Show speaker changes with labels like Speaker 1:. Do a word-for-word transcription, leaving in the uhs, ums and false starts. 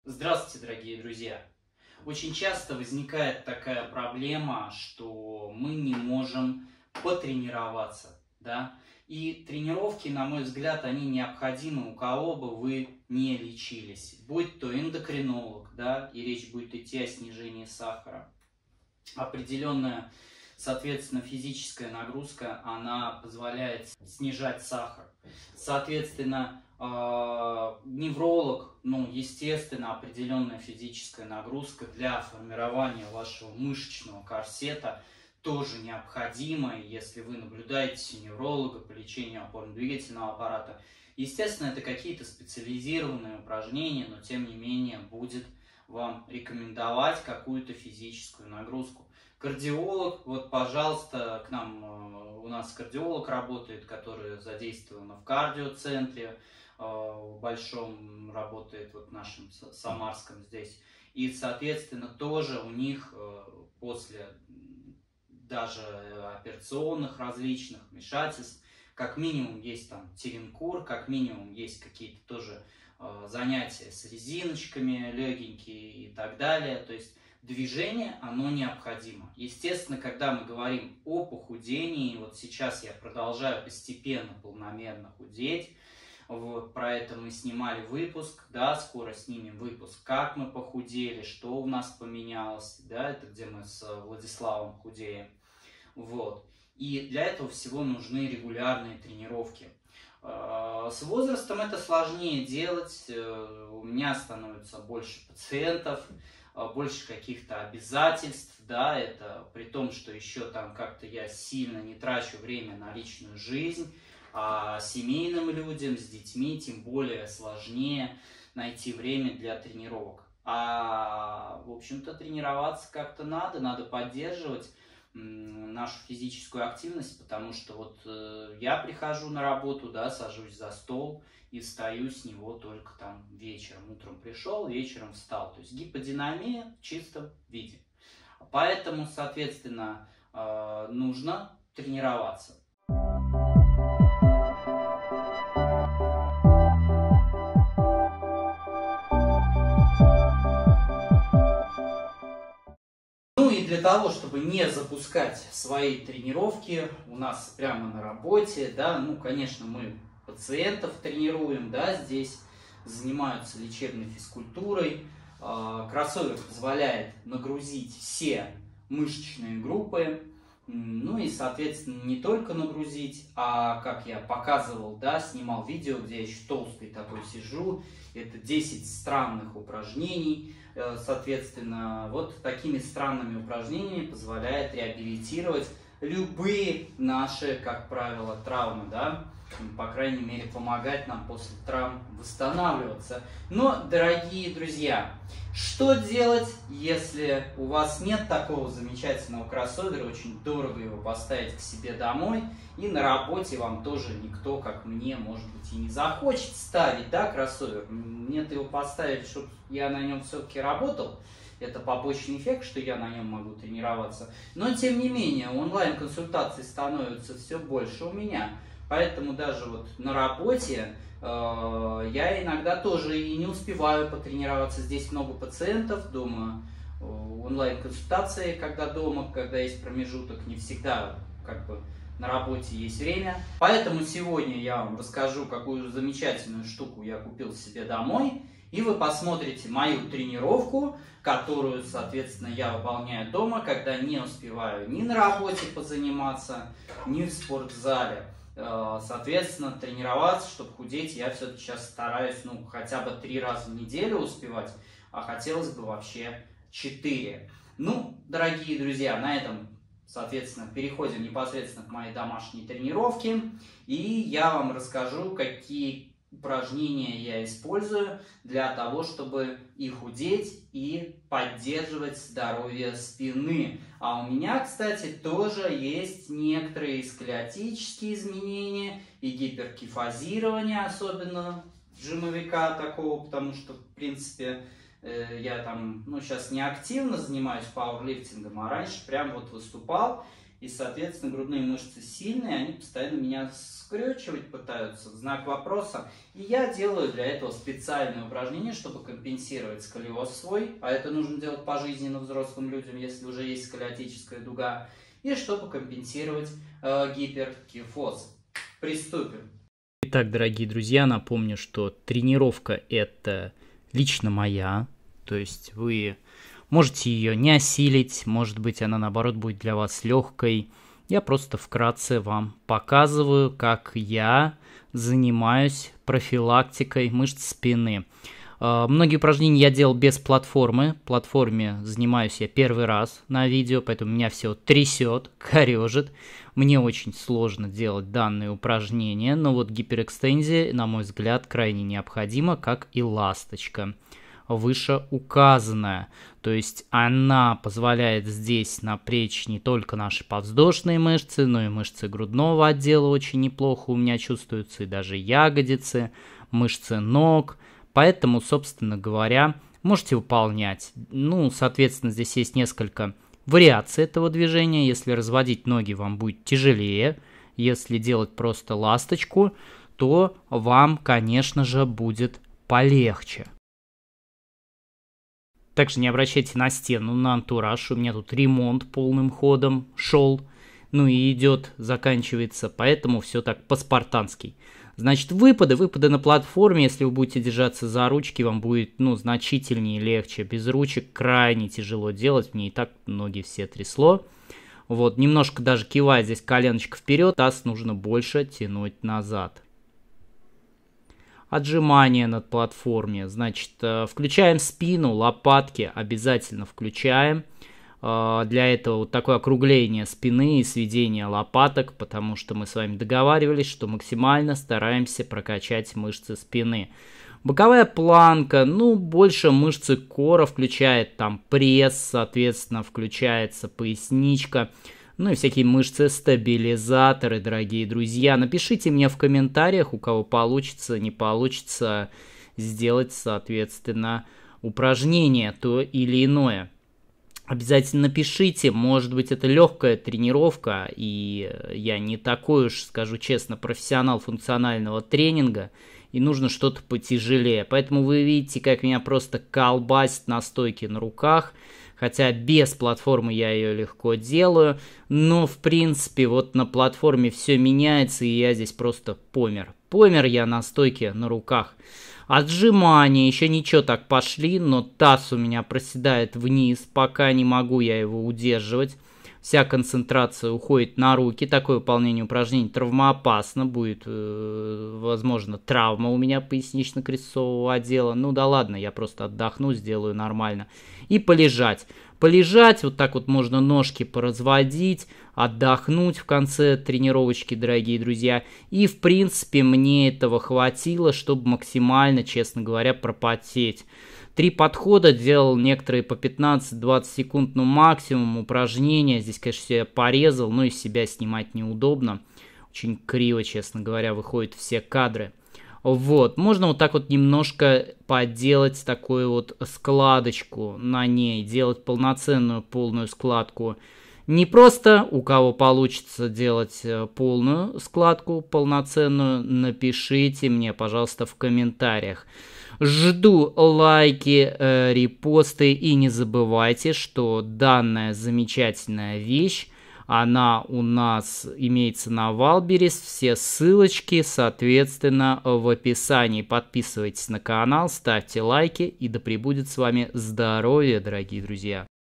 Speaker 1: Здравствуйте, дорогие друзья! Очень часто возникает такая проблема, что мы не можем потренироваться, да? И тренировки, на мой взгляд, они необходимы, у кого бы вы не лечились. Будь то эндокринолог, да, и речь будет идти о снижении сахара. Определенная, соответственно, физическая нагрузка, она позволяет снижать сахар. Соответственно, невролог, ну, естественно, определенная физическая нагрузка для формирования вашего мышечного корсета тоже необходима. Если вы наблюдаете невролога по лечению опорно-двигательного аппарата, естественно, это какие-то специализированные упражнения, но тем не менее будет вам рекомендовать какую-то физическую нагрузку. Кардиолог, вот, пожалуйста, к нам, у нас кардиолог работает, который задействован в кардиоцентре, в большом работает, вот в нашем Самарском здесь. И, соответственно, тоже у них после даже операционных различных вмешательств, как минимум есть там теренкур, как минимум есть какие-то тоже занятия с резиночками легенькие и так далее. То есть движение, оно необходимо. Естественно, когда мы говорим о похудении, вот сейчас я продолжаю постепенно, планомерно худеть. Вот, про это мы снимали выпуск, да, скоро снимем выпуск, как мы похудели, что у нас поменялось, да, это где мы с Владиславом худеем. Вот. И для этого всего нужны регулярные тренировки. С возрастом это сложнее делать, у меня становится больше пациентов, больше каких-то обязательств, да, это при том, что еще там как-то я сильно не трачу время на личную жизнь, а семейным людям с детьми тем более сложнее найти время для тренировок. А, в общем-то, тренироваться как-то надо, надо поддерживать нашу физическую активность, потому что вот э, я прихожу на работу, да, сажусь за стол и встаю с него только там вечером. Утром пришел, вечером встал. То есть гиподинамия в чистом виде. Поэтому, соответственно, э, нужно тренироваться. Для того, чтобы не запускать свои тренировки у нас прямо на работе, да, ну, конечно, мы пациентов тренируем, да, здесь занимаются лечебной физкультурой. Кроссовер позволяет нагрузить все мышечные группы, ну и, соответственно, не только нагрузить, а, как я показывал, да, снимал видео, где я еще толстый такой сижу, это десять странных упражнений. Соответственно, вот такими странными упражнениями позволяет реабилитировать любые наши, как правило, травмы, да, по крайней мере, помогать нам после травм восстанавливаться. Но, дорогие друзья, что делать, если у вас нет такого замечательного кроссовера, очень дорого его поставить к себе домой, и на работе вам тоже никто, как мне, может быть, и не захочет ставить, да, кроссовер. Мне-то его поставить, чтобы я на нем все-таки работал. Это побочный эффект, что я на нем могу тренироваться. Но, тем не менее, онлайн-консультаций становится все больше у меня. Поэтому даже вот на работе э, я иногда тоже и не успеваю потренироваться. Здесь много пациентов, дома э, онлайн-консультации, когда дома, когда есть промежуток, не всегда как бы на работе есть время. Поэтому сегодня я вам расскажу, какую замечательную штуку я купил себе домой. И вы посмотрите мою тренировку, которую, соответственно, я выполняю дома, когда не успеваю ни на работе позаниматься, ни в спортзале. Соответственно, тренироваться, чтобы худеть, я все-таки сейчас стараюсь, ну, хотя бы три раза в неделю успевать, а хотелось бы вообще четыре. Ну, дорогие друзья, на этом, соответственно, переходим непосредственно к моей домашней тренировке. И я вам расскажу, какие упражнения я использую для того, чтобы и худеть, и поддерживать здоровье спины. А у меня, кстати, тоже есть некоторые сколиотические изменения и гиперкифазирование, особенно жимовика такого, потому что, в принципе, я там, ну, сейчас не активно занимаюсь пауэрлифтингом, а раньше прям вот выступал. И, соответственно, грудные мышцы сильные, они постоянно меня скрючивать пытаются, знак вопроса. И я делаю для этого специальные упражнения, чтобы компенсировать сколиоз свой, а это нужно делать пожизненно взрослым людям, если уже есть сколиотическая дуга, и чтобы компенсировать э, гиперкифоз. Приступим.
Speaker 2: Итак, дорогие друзья, напомню, что тренировка это лично моя, то есть вы можете ее не осилить, может быть она наоборот будет для вас легкой. Я просто вкратце вам показываю, как я занимаюсь профилактикой мышц спины. Многие упражнения я делал без платформы. Платформе занимаюсь я первый раз на видео, поэтому меня все трясет, корежит. Мне очень сложно делать данные упражнения, но вот гиперэкстензия, на мой взгляд, крайне необходима, как и ласточка, вышеуказанная. То есть она позволяет здесь напрячь не только наши подвздошные мышцы, но и мышцы грудного отдела очень неплохо у меня чувствуются, и даже ягодицы, мышцы ног. Поэтому, собственно говоря, можете выполнять. Ну, соответственно, здесь есть несколько вариаций этого движения. Если разводить ноги, вам будет тяжелее. Если делать просто ласточку, то вам, конечно же, будет полегче. Также не обращайте на стену, на антураж. У меня тут ремонт полным ходом шел. Ну и идет, заканчивается. Поэтому все так по-спартански. Значит, выпады, выпады на платформе, если вы будете держаться за ручки, вам будет, ну, значительнее легче. Без ручек крайне тяжело делать, мне и так ноги все трясло. Вот, немножко даже кивает здесь коленочка вперед, таз нужно больше тянуть назад. Отжимания над платформе, значит, включаем спину, лопатки обязательно включаем. Для этого вот такое округление спины и сведение лопаток, потому что мы с вами договаривались, что максимально стараемся прокачать мышцы спины. Боковая планка, ну, больше мышцы кора, включает там пресс, соответственно, включается поясничка, ну и всякие мышцы-стабилизаторы, дорогие друзья. Напишите мне в комментариях, у кого получится, не получится сделать, соответственно, упражнение то или иное. Обязательно пишите, может быть это легкая тренировка, и я не такой уж, скажу честно, профессионал функционального тренинга, и нужно что-то потяжелее. Поэтому вы видите, как меня просто колбасит на стойке на руках, хотя без платформы я ее легко делаю, но в принципе вот на платформе все меняется, и я здесь просто помер. Помер я на стойке на руках. Отжимания, еще ничего так пошли, но таз у меня проседает вниз, пока не могу я его удерживать. Вся концентрация уходит на руки, такое выполнение упражнений травмоопасно, будет, э, возможно, травма у меня пояснично-крестцового отдела. Ну да ладно, я просто отдохну, сделаю нормально. И полежать. Полежать, вот так вот можно ножки поразводить, отдохнуть в конце тренировочки, дорогие друзья. И, в принципе, мне этого хватило, чтобы максимально, честно говоря, пропотеть. Три подхода, делал некоторые по пятнадцать-двадцать секунд, ну максимум упражнения. Здесь, конечно, я порезал, но из себя снимать неудобно. Очень криво, честно говоря, выходят все кадры. Вот, можно вот так вот немножко поделать такую вот складочку на ней, делать полноценную полную складку. Не просто у кого получится делать полную складку, полноценную, напишите мне, пожалуйста, в комментариях. Жду лайки, э, репосты, и не забывайте, что данная замечательная вещь, она у нас имеется на Вайлдберрис, все ссылочки, соответственно, в описании. Подписывайтесь на канал, ставьте лайки, и да пребудет с вами здоровье, дорогие друзья!